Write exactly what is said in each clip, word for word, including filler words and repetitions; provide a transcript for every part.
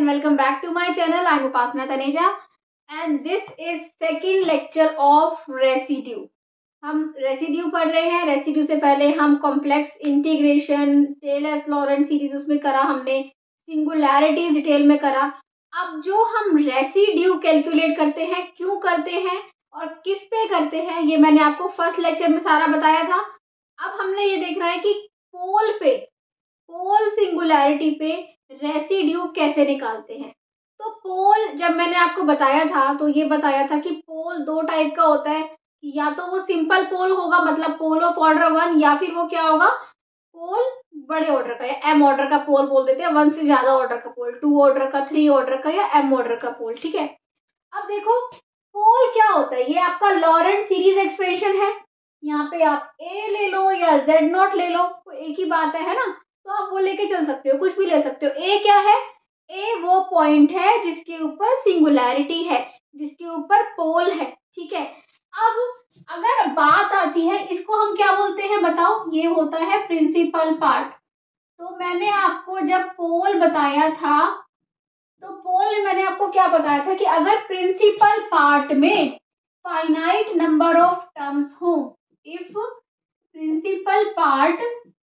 welcome back to my channel. I am Upasana Taneja and this is second lecture of residue. हम residue पढ़ रहे हैं. Residue से पहले हम complex integration, Taylor's Laurent series उसमें करा हमने, सिंगुलैरिटीज डिटेल में करा. अब जो हम रेसिड्यू कैलकुलेट करते हैं, क्यों करते हैं और किस पे करते हैं, ये मैंने आपको फर्स्ट लेक्चर में सारा बताया था. अब हमने ये देखना है कि पोल पे, पोल सिंगुलैरिटी पे रेसिड्यू कैसे निकालते हैं. तो पोल जब मैंने आपको बताया था तो ये बताया था कि पोल दो टाइप का होता है. या तो वो सिंपल पोल होगा, मतलब पोल ऑफ ऑर्डर वन, या फिर वो क्या होगा, पोल बड़े ऑर्डर का, या एम ऑर्डर का पोल बोल देते हैं. वन से ज्यादा ऑर्डर का पोल, टू ऑर्डर का, थ्री ऑर्डर का, या एम ऑर्डर का पोल. ठीक है. अब देखो पोल क्या होता है. ये आपका लॉरेंट सीरीज एक्सपेंशन है. यहाँ पे आप ए ले लो या जेड नॉट ले लो, तो एक ही बात है, है ना. तो आप वो लेके चल सकते हो, कुछ भी ले सकते हो. ए क्या है, ए वो पॉइंट है जिसके ऊपर सिंगुलैरिटी है, जिसके ऊपर पोल है. ठीक है. अब अगर बात आती है, इसको हम क्या बोलते हैं बताओ, ये होता है प्रिंसिपल पार्ट. तो मैंने आपको जब पोल बताया था, तो पोल में मैंने आपको क्या बताया था कि अगर प्रिंसिपल पार्ट में फाइनाइट नंबर ऑफ टर्म्स हो, if principal part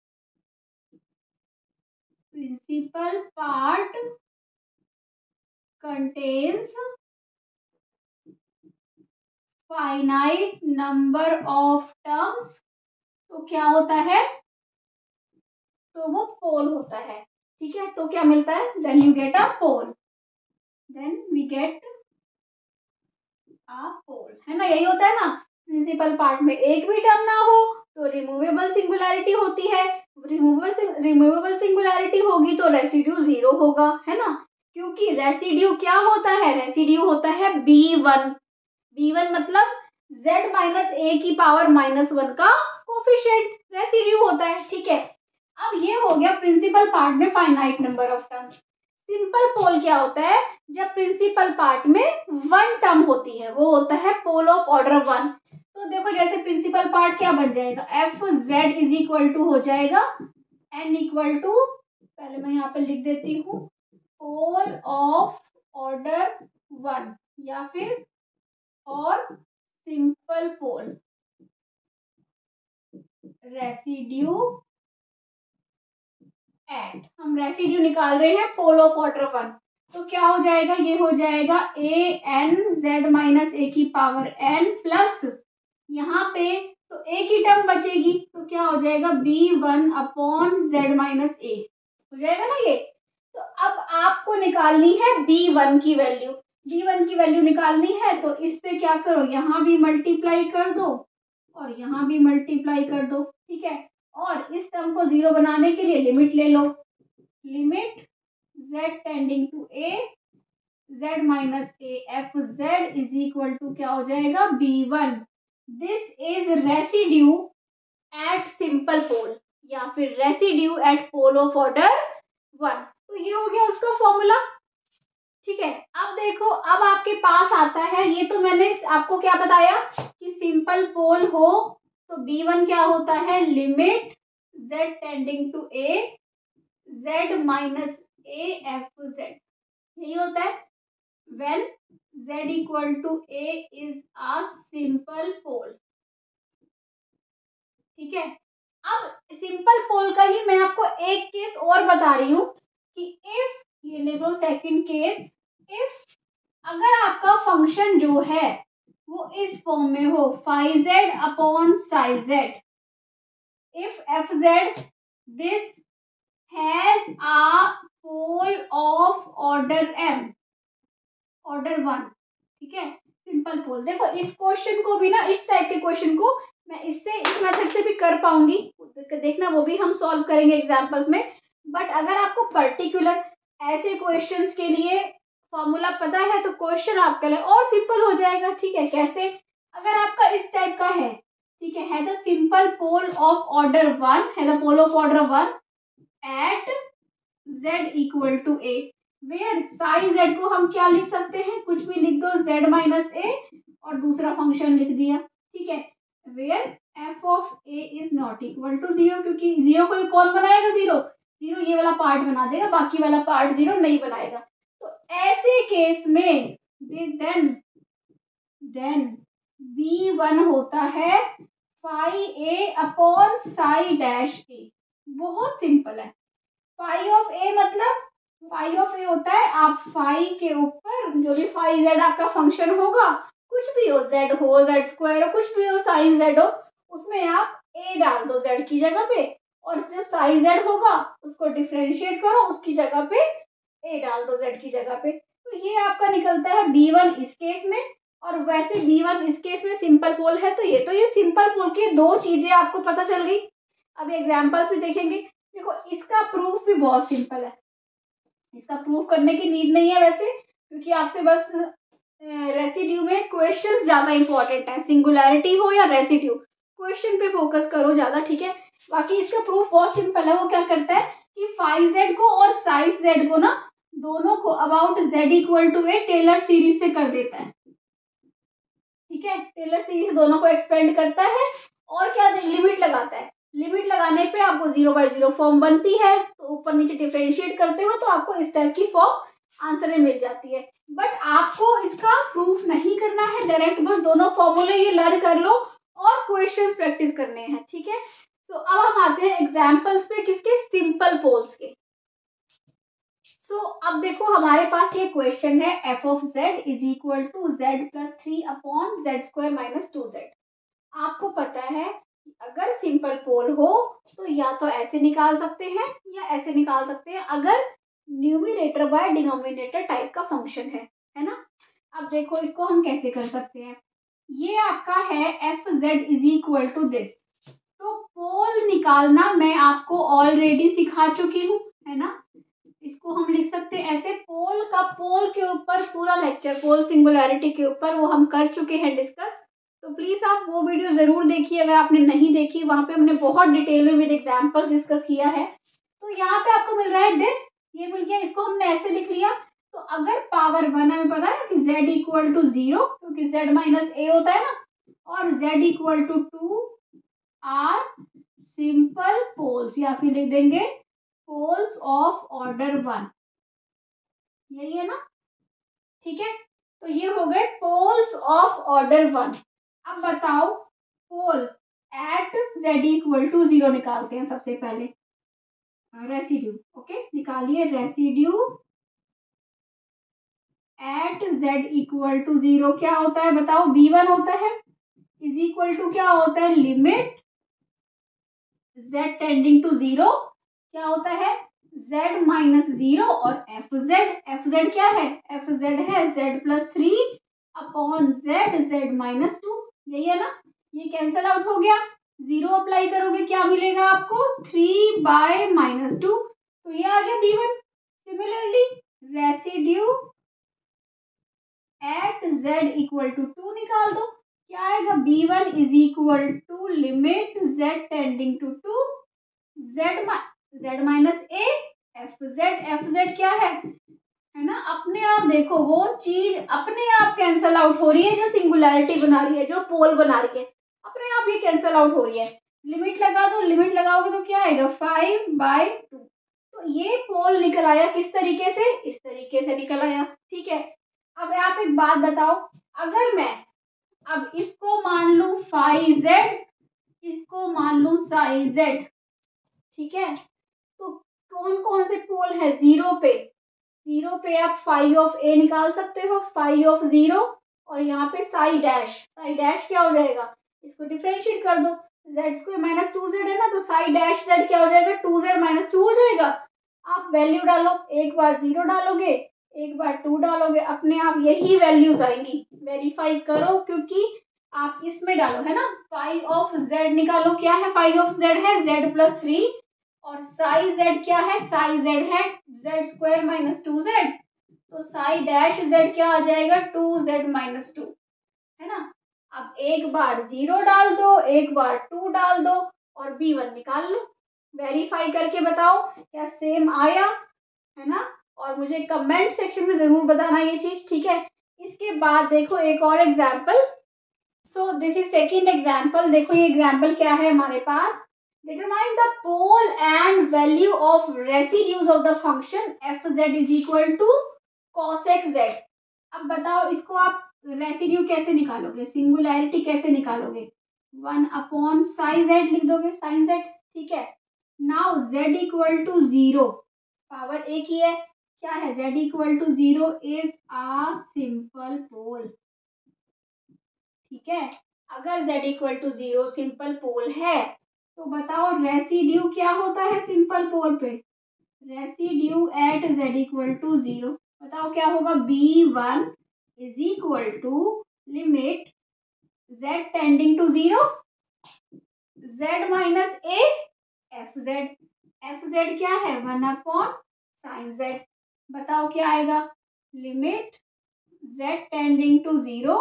principal part contains finite number of terms, तो क्या होता है, तो वो पोल होता है. ठीक है. तो क्या मिलता है, then you get a pole, then we get a pole, है ना. यही होता है ना. प्रिंसिपल पार्ट में एक भी टर्म ना हो तो रिमूवेबल सिंगुलैरिटी होती है. रिमूवेबल रिमूवेबल सिंगुलैरिटी होगी तो रेसिड्यू जीरो होगा, है ना. क्योंकि रेसिड्यू क्या होता है, रेसिड्यू होता है बी वन. बी वन मतलब z माइनस ए की पावर माइनस वन का कोफिशिएंट रेसिड्यू होता है. ठीक है. अब ये हो गया प्रिंसिपल पार्ट में finite number of terms. Simple pole क्या होता है, जब प्रिंसिपल पार्ट में वन टर्म होती है, वो होता है पोल ऑफ ऑर्डर वन. तो देखो जैसे प्रिंसिपल पार्ट क्या बन जाएगा, f z is equal to हो जाएगा एन इक्वल टू, पहले मैं यहाँ पे लिख देती हूँ, पोल ऑफ ऑर्डर वन, या फिर और सिंपल पोल रेसिड्यू एट. हम रेसिड्यू निकाल रहे हैं पोल ऑफ ऑर्डर वन. तो क्या हो जाएगा, ये हो जाएगा a n z minus a की पावर एन प्लस, यहाँ पे तो ए की टर्म बचेगी, तो क्या हो जाएगा b one upon z minus a हो जाएगा ना ये. तो अब आपको निकालनी है बी वन की वैल्यू. बी वन की वैल्यू निकालनी है तो इससे क्या करो, यहाँ भी मल्टीप्लाई कर दो और यहाँ भी मल्टीप्लाई कर दो. ठीक है. और इस टर्म को जीरो बनाने के लिए लिमिट ले लो, limit z tending to a, z minus a f z is equal to क्या हो जाएगा b one. This is residue at simple pole, या फिर residue at pole of order one. तो ये हो गया उसका फॉर्मूला. ठीक है. अब देखो, अब आपके पास आता है, ये तो मैंने आपको क्या बताया कि सिंपल पोल हो तो बी वन क्या होता है, limit z tending to a, z minus a f z. यही होता है when z equal to a is a simple pole. ठीक है. अब सिंपल पोल का ही मैं आपको एक केस और बता रही हूँ कि इफ, ये ले लो सेकंड केस, इफ अगर आपका फंक्शन जो है वो इस फॉर्म में हो, phi z upon psi z, if f z this has a pole of order m, order one. ठीक है. Simple pole. देखो इस क्वेश्चन को भी ना, इस टाइप के क्वेश्चन को मैं इससे, इस मेथड से भी कर पाऊंगी, देखना वो भी हम सॉल्व करेंगे एग्जांपल्स में. बट अगर आपको पर्टिकुलर ऐसे क्वेश्चंस के लिए फॉर्मूला पता है तो क्वेश्चन आपके लिए और सिंपल हो जाएगा. ठीक है. कैसे, अगर आपका इस टाइप का है, ठीक है, है the simple pole of order one, है the pole of order one at z equal to a, where psi z को हम क्या लिख सकते हैं, कुछ भी लिख दो, z माइनस a और दूसरा फंक्शन लिख दिया. ठीक है. Where f of a is not equal to zero, क्योंकि जीरो को कौन बनाएगा, जीरो जीरो ये वाला पार्ट बना देगा, बाकी वाला पार्ट जीरो नहीं बनाएगा. तो ऐसे केस में देन देन बी वन होता है phi a upon psi dash a. बहुत सिंपल है। फाई ऑफ ए मतलब फाई ऑफ ए होता है आप फाई के ऊपर जो भी फाई जेड आपका फंक्शन होगा, कुछ भी हो, जेड हो, जेड स्क्वायर हो, कुछ भी हो, साइन जेड हो, उसमें आप ए डाल दो जेड की जगह पे, और जो साइन जेड होगा उसको डिफरेंशिएट करो, उसकी जगह पे ए डाल दो जेड की जगह पे। तो ये आपका निकलता है बी वन इस केस में, और वैसे बी वन इस केस में सिंपल पोल है। तो ये तो ये सिंपल पोल की दो चीजें आपको पता चल गई। अब एग्जाम्पल्स भी देखेंगे। देखो इसका प्रूफ भी बहुत सिंपल है, इसका प्रूफ करने की नीड नहीं है वैसे, क्योंकि आपसे बस रेसिड्यू में क्वेश्चंस ज्यादा इंपॉर्टेंट है, सिंगुलैरिटी हो या रेसिड्यू, क्वेश्चन पे फोकस करो ज्यादा, ठीक है। बाकी इसका प्रूफ बहुत सिंपल है। वो क्या करता है कि फाइव जेड को और साइज जेड को ना, दोनों को about z equal to a Taylor series से कर देता है, ठीक है। टेलर सीरीज दोनों को एक्सपेंड करता है, और क्या लिमिट लगाता है, लिमिट लगाने पे आपको जीरो बाय जीरो फॉर्म बनती है, तो ऊपर नीचे डिफरेंशिएट करते हो तो आपको इस टाइप की फॉर्म आंसर में मिल जाती है। बट आपको इसका प्रूफ नहीं करना है, डायरेक्ट बस दोनों फॉर्मूले ये लर्न कर लो और क्वेश्चंस प्रैक्टिस करने हैं, ठीक है। तो अब हम आते हैं एग्जाम्पल्स पे, किसके, सिंपल पोल्स के। सो so, अब देखो हमारे पास ये क्वेश्चन है f of z is equal to z plus three upon z square minus two z. आपको पता है अगर सिंपल पोल हो तो या तो ऐसे निकाल सकते हैं या ऐसे निकाल सकते हैं, अगर न्यूमिनेटर बाय डिनोमिनेटर टाइप का फंक्शन है, है ना। अब देखो इसको हम कैसे कर सकते हैं। ये आपका है F z is equal to this. तो पोल निकालना मैं आपको ऑलरेडी सिखा चुकी हूँ, है ना। इसको हम लिख सकते हैं ऐसे, पोल का, पोल के ऊपर पूरा लेक्चर, पोल सिंगुलैरिटी के ऊपर वो हम कर चुके हैं डिस्कस। तो प्लीज आप वो वीडियो जरूर देखिए अगर आपने नहीं देखी, वहां पे हमने बहुत डिटेल में विद एग्जांपल डिस्कस किया है। तो यहाँ पे आपको मिल रहा है दिस, ये मिल गया, इसको हमने ऐसे लिख लिया। तो अगर पावर वन, हमें पता है ना कि z इक्वल टू जीरो, क्योंकि z माइनस ए होता है ना, और z equal to two are simple poles, या फिर लिख देंगे पोल्स ऑफ ऑर्डर वन, यही है ना, ठीक है। तो ये हो गए पोल्स ऑफ ऑर्डर वन। अब बताओ pole at z equal to zero निकालते हैं सबसे पहले, रेसिड्यू, ओके, निकालिए residue at z equal to zero. क्या होता है बताओ, बी वन होता है, इज इक्वल टू क्या होता है, limit z tending to zero, क्या होता है z माइनस जीरो, और एफ जेड, एफ जेड क्या है, एफ जेड है z plus three upon z z minus two, यही है ना। ये कैंसल आउट हो गया, जीरो अप्लाई करोगे क्या मिलेगा आपको, थ्री बाय माइनस टू, तो ये आ गया b one. Similarly residue at z equal to two निकाल दो, क्या आएगा, b one is equal to limit z tending to two z z minus a f z, f Z क्या है है ना। अपने आप देखो वो चीज अपने आप कैंसल आउट हो रही है जो सिंगुलैरिटी बना रही है, जो पोल बना रही है, अपने आप ये कैंसल आउट हो रही है। लिमिट लगा दो, लिमिट लगाओगे तो क्या आएगा, फाइव बाई टू। तो ये पोल निकल आया किस तरीके से, इस तरीके से निकल आया, ठीक है। अब आप एक बात बताओ, अगर मैं अब इसको मान लू फाइव जेड, इसको मान लू साई जेड, ठीक है, तो कौन कौन से पोल है, जीरो पे, जीरो पे आप फाइव ऑफ ए निकाल सकते हो, फाइव ऑफ जीरो, और यहाँ पे साई डैश, साई डैश क्या हो जाएगा, इसको डिफरेंशिएट कर दो, z square minus two z है ना, तो साई डैश जेड क्या हो जाएगा, टू जेड माइनस टू हो जाएगा। आप वैल्यू डालो, एक बार जीरो डालोगे, एक बार टू डालोगे, अपने आप यही वैल्यूज आएंगी, वेरीफाई करो, क्योंकि आप इसमें डालो, है ना, फाइव ऑफ जेड निकालो, क्या है, फाइव ऑफ जेड है जेड प्लस थ्री, और साई जेड क्या है, साई जेड है z square minus two z, तो साई डैश जेड क्या आ जाएगा, टू जेड माइनस टू, है ना। अब एक बार जीरो डाल दो, एक बार टू डाल दो, और बी वन निकाल लो, वेरीफाई करके बताओ क्या सेम आया, है ना। और मुझे कमेंट सेक्शन में जरूर बताना ये चीज, ठीक है। इसके बाद देखो एक और example, so this is second example. देखो ये एग्जाम्पल क्या है हमारे पास, determine the pole and value of residues of the function f z is equal to cos x z. अब बताओ इसको आप रेसिड्यू कैसे निकालोगे, सिंगुलैरिटी कैसे निकालोगे? वन अपॉन साई जेड लिख दोगे, साइन जेड, ठीक है। Now z equal to zero, power एक ही है, क्या है? Z equal to zero is a simple pole, ठीक है। अगर z equal to zero simple pole है तो बताओ रेसिड्यू क्या होता है सिंपल पोल पे? Residue at z equal to zero, बताओ क्या होगा? B one is equal to limit z tending to zero, z minus a f z, f Z क्या है? One upon sine z. बताओ क्या आएगा? Limit z tending to zero,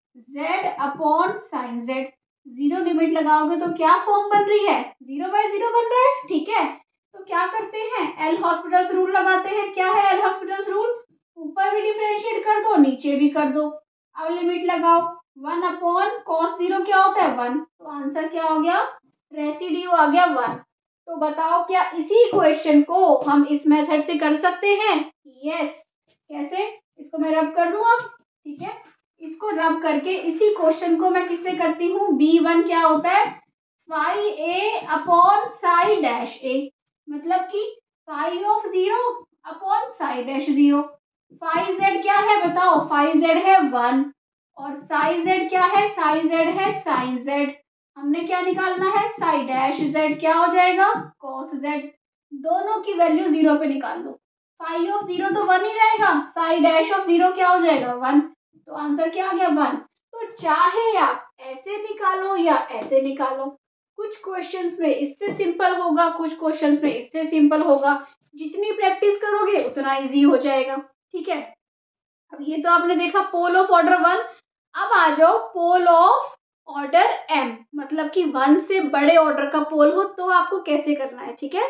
z upon sine z। Zero limit लगाओगे तो क्या form बन रही है? जीरो बाय जीरो बन रहा है, ठीक है। तो क्या करते हैं? एल हॉस्पिटल्स रूल लगाते हैं। क्या है एल हॉस्पिटल्स रूल? ऊपर भी डिफरेंशिएट कर दो, नीचे भी कर दो। अब लिमिट लगाओ, वन अपॉन कॉस जीरो क्या होता है? वन, तो आंसर क्या हो गया? रेसिड्यू आ गया वन। तो बताओ क्या इसी क्वेश्चन को हम इस मेथड से कर सकते हैं? यस। कैसे? इसको मैं रब कर दूं अब, ठीक है। इसको रब करके इसी क्वेश्चन को मैं किससे करती हूँ? बी वन क्या होता है? Phi a upon psi dash a, मतलब कि phi of zero upon psi dash zero. Phi z क्या है बताओ? फाई जेड है वन, और साई जेड क्या है? साई जेड है साइन जेड। हमने क्या निकालना है? साई डैश जेड क्या हो जाएगा? Cos z. दोनों की वैल्यू जीरो पे निकाल लो। फाई ऑफ जीरो तो वन ही रहेगा, साई डैश ऑफ जीरो क्या हो जाएगा? वन। तो आंसर क्या आ गया? वन। तो चाहे आप ऐसे निकालो या ऐसे निकालो, कुछ क्वेश्चंस में इससे सिंपल होगा, कुछ क्वेश्चंस में इससे सिंपल होगा। जितनी प्रैक्टिस करोगे उतना इजी हो जाएगा, ठीक है। अब ये तो आपने देखा पोल ऑफ ऑर्डर वन। अब आ जाओ पोल ऑफ ऑर्डर एम, मतलब कि वन से बड़े ऑर्डर का पोल हो तो आपको कैसे करना है, ठीक है।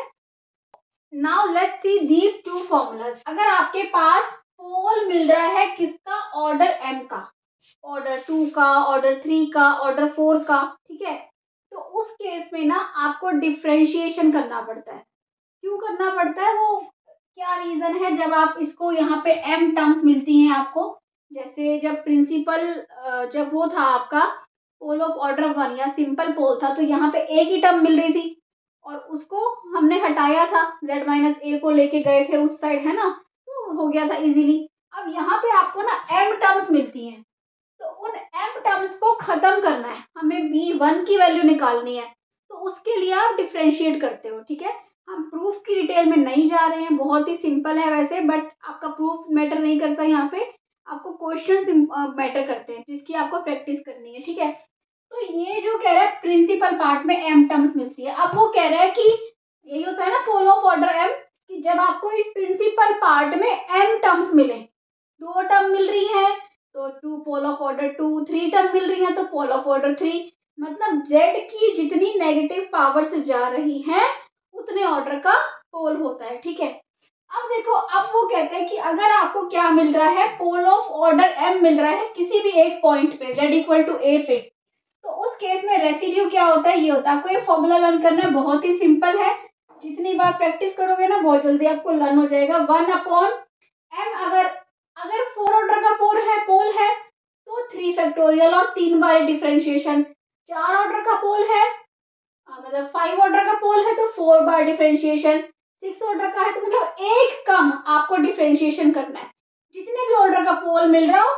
Now let's see these two formulas. अगर आपके पास पोल मिल रहा है किसका? ऑर्डर एम का, ऑर्डर टू का, ऑर्डर थ्री का, ऑर्डर फोर का, ठीक है। तो उस केस में ना आपको डिफ्रेंशिएशन करना पड़ता है। क्यों करना पड़ता है? वो क्या रीजन है? जब आप इसको यहाँ पे एम टर्म्स मिलती हैं आपको, जैसे जब प्रिंसिपल जब वो था आपका पोल ऑफ ऑर्डर वन या सिंपल पोल था, तो यहाँ पे एक ही टर्म मिल रही थी और उसको हमने हटाया था, z माइनस ए को लेके गए थे उस साइड, है ना, तो हो गया था इजीली। अब यहाँ पे आपको ना m टर्म्स मिलती हैं, तो उन m टर्म्स को खत्म करना है, हमें बी वन की वैल्यू निकालनी है। तो उसके लिए आप डिफ्रेंशिएट करते हो, ठीक है। हम प्रूफ की डिटेल में नहीं जा रहे हैं, बहुत ही सिंपल है वैसे, बट आपका प्रूफ मैटर नहीं करता यहाँ पे, आपको क्वेश्चन मैटर करते हैं जिसकी आपको प्रैक्टिस करनी है, ठीक है। तो ये जो कह रहा है प्रिंसिपल पार्ट में m टर्म्स मिलती है। अब वो कह रहा है कि यही होता है ना पोल ऑफ ऑर्डर m, कि जब आपको इस प्रिंसिपल पार्ट में m टर्म्स मिले, दो टर्म मिल रही है तो two pole of order two, three term मिल रही है तो पोल ऑफ ऑर्डर थ्री, मतलब z की जितनी नेगेटिव पावर से जा रही है उतने ऑर्डर का पोल होता है, ठीक है। अब देखो, अब वो कहते हैं कि अगर आपको क्या मिल रहा है? पोल ऑफ ऑर्डर m मिल रहा है किसी भी एक पॉइंट पे z इक्वल टू ए पे, तो उस केस में रेसिड्यू क्या होता है? ये होता है। आपको ये फॉर्मूला लर्न करना है, बहुत ही सिंपल है, जितनी बार प्रैक्टिस करोगे ना बहुत जल्दी आपको लर्न हो जाएगा। वन अपॉन एम, अगर अगर फोर ऑर्डर का पोल है पोल है तो थ्री फैक्टोरियल और तीन बार डिफरेंशिएशन। चार ऑर्डर का पोल है, मतलब फाइव ऑर्डर का पोल है तो फोर बार डिफरेंशिएशन। सिक्स ऑर्डर का है तो मतलब एक कम आपको डिफरेंशिएशन करना है। जितने भी ऑर्डर का पोल मिल रहा हो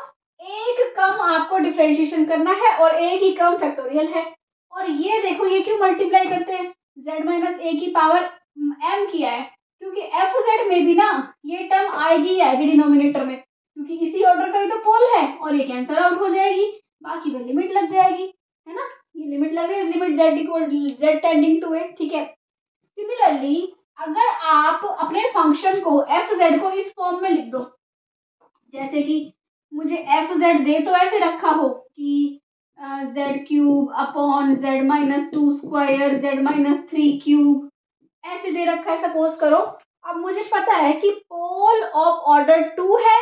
एक कम आपको डिफरेंशिएशन करना है और एक ही कम फैक्टोरियल है। और ये देखो, ये क्यों मल्टीप्लाई करते हैं? z माइनस ए की पावर m किया है, क्योंकि एफ जेड में भी ना ये टर्म आएगी आएगी डिनोमिनेटर में, क्योंकि इसी ऑर्डर का ही तो पोल है और ये कैंसल आउट हो जाएगी, बाकी में लिमिट लग जाएगी, है ना। ये लिमिट लग रही है, लिमिट z इक्वल z टेंडिंग टू ए, ठीक है। सिमिलरली अगर आप अपने फंक्शन को एफ जेड को इस फॉर्म में लिख दो, जैसे कि मुझे एफ जेड दे तो ऐसे रखा हो कि z cube upon z minus two square z minus three cube, ऐसे दे रखा है सपोज करो। अब मुझे पता है कि पोल ऑफ ऑर्डर टू है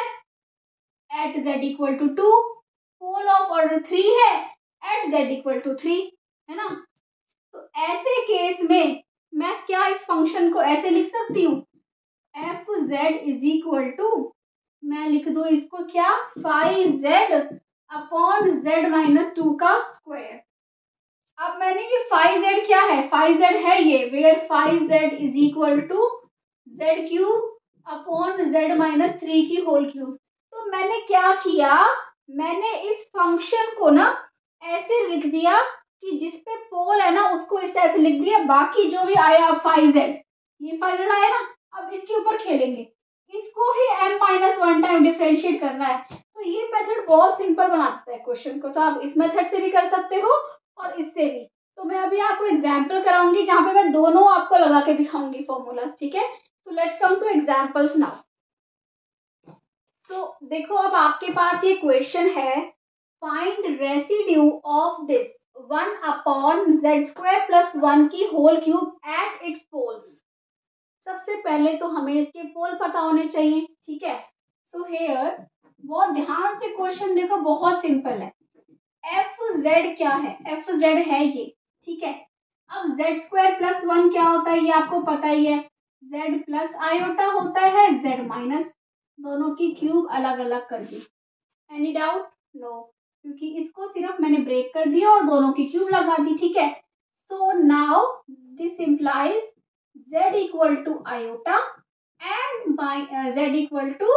at z equal to two, pole of order three है at z equal to three, है ना। तो ऐसे केस में मैं क्या इस फंक्शन को ऐसे लिख सकती हूँ? F z is equal to मैं लिख दूं इसको क्या, phi z upon z minus two का स्क्वायर। अब मैंने ये फाइव जेड क्या है, फाइव जेड है ये, where phi z is equal to z cube upon z minus three की होल क्यूब। तो मैंने क्या किया, मैंने इस फंक्शन को ना ऐसे लिख दिया कि जिसपे पोल है ना उसको इस टाइप से लिख दिया, बाकी जो भी आया फाइव जेड, ये फाइव जेड आया ना, अब इसके ऊपर खेलेंगे, इसको ही m minus one time differentiate करना है। तो ये मेथड बहुत सिंपल बना देता है क्वेश्चन को, तो आप इस मेथड से भी कर सकते हो और इससे भी। तो मैं अभी आपको एग्जाम्पल कराऊंगी जहां पे मैं दोनों आपको लगा के दिखाऊंगी फॉर्मूलाज, ठीक है। So let's come to examples now. So देखो अब आपके पास ये क्वेश्चन है, find residue of this one upon z square plus one की whole cube at its poles. सबसे पहले तो हमें इसके पोल पता होने चाहिए, ठीक है। सो हेयर बहुत ध्यान से क्वेश्चन देखो, बहुत सिंपल है। एफ जेड क्या है, एफ जेड है ये, ठीक है। अब जेड स्क्वायर प्लस वन क्या होता है ये आपको पता ही है, जेड प्लस आयोटा होता है जेड माइनस, दोनों की क्यूब अलग अलग कर दी। Any doubt? नो, क्योंकि इसको सिर्फ मैंने ब्रेक कर दिया और दोनों की क्यूब लगा दी, ठीक है। So now this implies z equal to iota and by uh, z equal to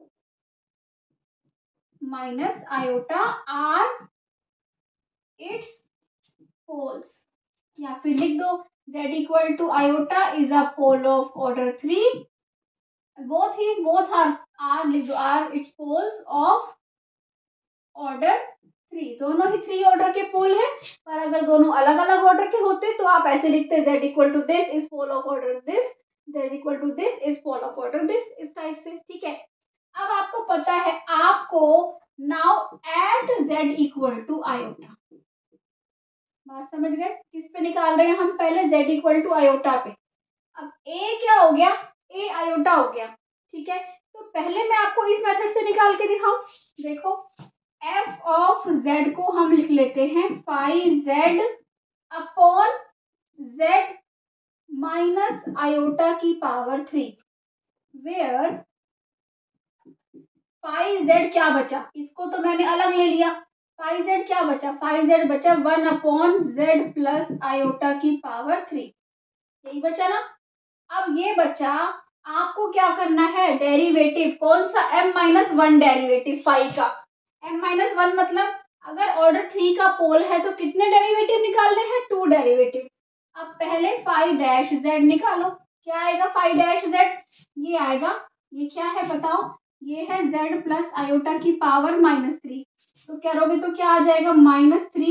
minus iota are its poles, या फिर लिख दो z equal to iota is a pole of order three, both he both are are लिख दो are its poles of order three, दोनों ही three order के पोल है। पर अगर दोनों अलग अलग ऑर्डर के होते तो आप ऐसे लिखते z equal to this is pole of order this, z equal to this is pole of order this, इस टाइप से, ठीक है। अब आपको पता है आपको now at z equal to iota, बात समझ गए, किस पे निकाल रहे हैं हम, पहले z इक्वल टू आयोटा पे। अब a क्या हो गया, a आयोटा हो गया, ठीक है। तो पहले मैं आपको इस मेथड से निकाल के दिखाऊं, देखो f ऑफ z को हम लिख लेते हैं phi z upon z minus iota की power three, where phi z क्या बचा, इसको तो मैंने अलग ले लिया, फाइव जेड क्या बचा, फाइव जेड बचा one upon z plus iota की पावर थ्री, यही बचा ना। अब ये बचा, आपको क्या करना है, डेरिवेटिव, कौन सा, m minus one derivative phi का, m माइनस वन मतलब अगर ऑर्डर थ्री का पोल है तो कितने डेरिवेटिव निकालने हैं, टू डेरिवेटिव। अब पहले फाइव डैश जेड निकालो, क्या आएगा फाइव डैश जेड, ये आएगा, ये क्या है बताओ, ये है z प्लस आयोटा की पावर माइनस थ्री, तो करोगे तो क्या आ जाएगा minus three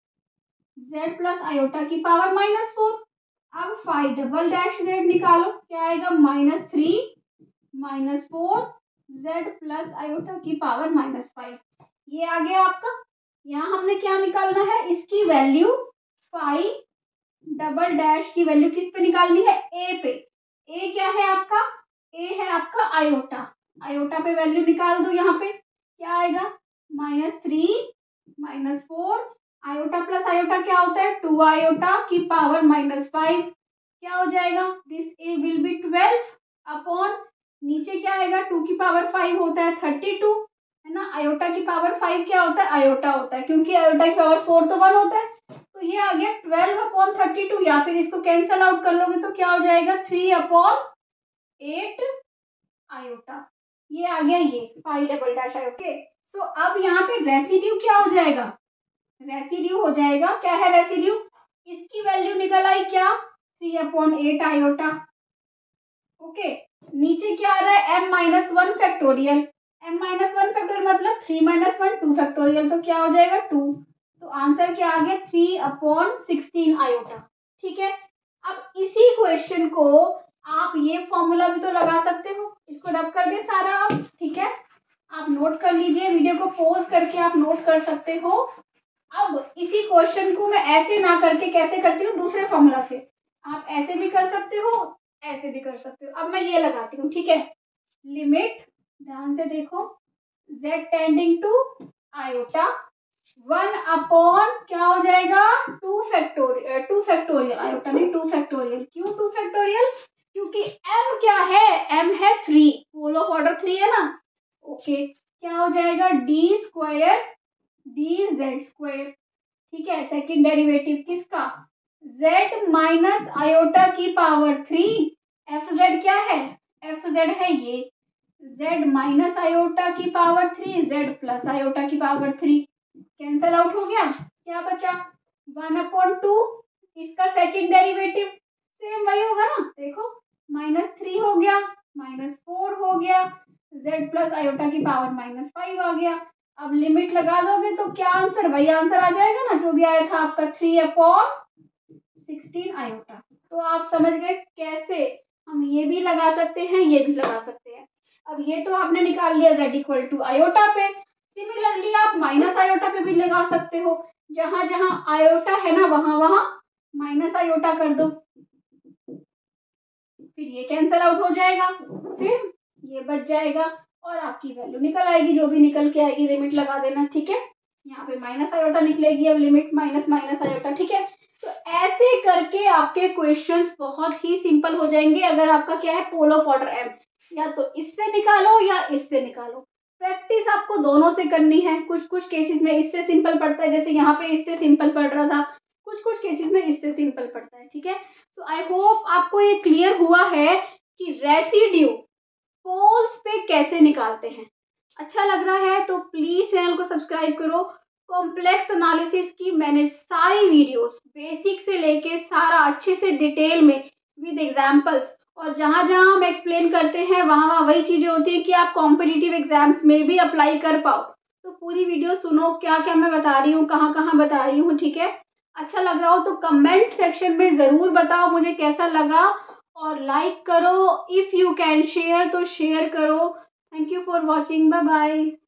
z plus iota की पावर माइनस फोर। अब फाइव डबल डैश जेड निकालो, क्या आएगा minus three minus four z plus iota की पावर माइनस फाइव, ये आ गया आपका। यहाँ हमने क्या निकालना है, इसकी वैल्यू फाइव डबल डैश की वैल्यू किस पे निकालनी है, ए पे। ए क्या है आपका, ए है आपका आयोटा, आयोटा पे वैल्यू निकाल दो, यहाँ पे क्या आएगा minus three minus four, iota plus iota क्या होता है, टू आयोटा की पावर माइनस फाइव, क्या हो जाएगा, this a will be twelve upon, नीचे क्या आएगा, टू की पावर फाइव होता है थर्टी टू, है ना, आयोटा की पावर फाइव क्या होता है, आयोटा होता है, क्योंकि आयोटा की पावर फोर तो वन होता है, तो ये आ गया ट्वेल्व अपॉन थर्टी टू, या फिर इसको कैंसल आउट कर लोगे तो क्या हो जाएगा थ्री अपॉन एट आयोटा, ये आ गया ये फाइव डबल डैश आयोटा। तो अब यहाँ पे रेसिड्यू क्या हो जाएगा, रेसिड्यू हो जाएगा, क्या है रेसिड्यू, इसकी वैल्यू निकल आई क्या, three upon eight iota, okay. नीचे क्या आ रहा है, m minus one factorial, m minus one factorial मतलब three minus one two factorial, तो क्या हो जाएगा टू, तो आंसर क्या आ गया थ्री अपॉन सिक्सटीन आयोटा, ठीक है। अब इसी क्वेश्चन को आप ये फॉर्मूला भी तो लगा सकते हो, इसको रब कर दे सारा आप, ठीक है, आप नोट कर लीजिए, वीडियो को पॉज करके आप नोट कर सकते हो। अब इसी क्वेश्चन को मैं ऐसे ना करके कैसे करती हूँ, दूसरे फॉर्मूला से, आप ऐसे भी कर सकते हो, ऐसे भी कर सकते हो। अब मैं ये लगाती हूँ, ठीक है, लिमिट, ध्यान से देखो, z tending to iota, one upon क्या हो जाएगा two factorial, two factorial iota नहीं टू फैक्टोरियल, क्यों टू फैक्टोरियल, क्योंकि m क्या है, m है थ्री, पोल ऑफ ऑर्डर थ्री है ना, ठीक है, सेकंड डेरिवेटिव किसका, z माइनस आयोटा की पावर थ्री, एफ जेड क्या है, एफ जेड है ये z माइनस आयोटा की power three, z plus iota की पावर थ्री, कैंसल आउट हो गया, क्या बचा वन अपॉन टू, इसका सेकंड डेरिवेटिव सेम वही होगा ना, देखो माइनस थ्री हो गया, माइनस फोर हो गया, z प्लस आयोटा की पावर माइनस फाइव आ गया। अब लिमिट लगा दोगे तो क्या आंसर, वही आंसर आ जाएगा ना जो भी आया था आपका, थ्री अपॉन सिक्सटीन आयोटा। तो आप समझ गए कैसे हम ये भी लगा सकते हैं, ये भी लगा सकते हैं। अब ये तो आपने निकाल लिया z इक्वल टू आयोटा पे, सिमिलरली आप माइनस आयोटा पे भी लगा सकते हो, जहां जहां आयोटा है ना वहां वहां माइनस आयोटा कर दो, फिर ये कैंसल आउट हो जाएगा, फिर ये बच जाएगा और आपकी वैल्यू निकल आएगी, जो भी निकल के आएगी लिमिट लगा देना, ठीक है। यहाँ पे माइनस आयोटा निकलेगी, अब लिमिट माइनस माइनस आयोटा, ठीक है। तो ऐसे करके आपके क्वेश्चंस बहुत ही सिंपल हो जाएंगे। अगर आपका क्या है पोल ऑफ ऑर्डर एम, या तो इससे निकालो या इससे निकालो, प्रैक्टिस आपको दोनों से करनी है। कुछ कुछ केसेस में इससे सिंपल पड़ता है, जैसे यहाँ पे इससे सिंपल पड़ रहा था, कुछ कुछ केसेस में इससे सिंपल पड़ता है, ठीक है। तो आई होप आपको ये क्लियर हुआ है कि रेसिड्यू पोल्स पे कैसे निकालते हैं। अच्छा लग रहा है तो प्लीज चैनल को सब्सक्राइब करो। कॉम्प्लेक्स एनालिसिस की मैंने सारी वीडियोस बेसिक से लेके सारा अच्छे से डिटेल में विद एग्जांपल्स, और जहां जहां हम एक्सप्लेन करते हैं वहां वहां वही चीजें होती हैं कि आप कॉम्पिटिटिव एग्जाम्स में भी अप्लाई कर पाओ। तो पूरी वीडियो सुनो, क्या क्या मैं बता रही हूँ, कहाँ कहाँ बता रही हूँ, ठीक है। अच्छा लग रहा हो तो कमेंट सेक्शन में ज़रूर बताओ मुझे कैसा लगा, और लाइक करो, इफ़ यू कैन शेयर तो शेयर करो। Thank you for watching, bye bye.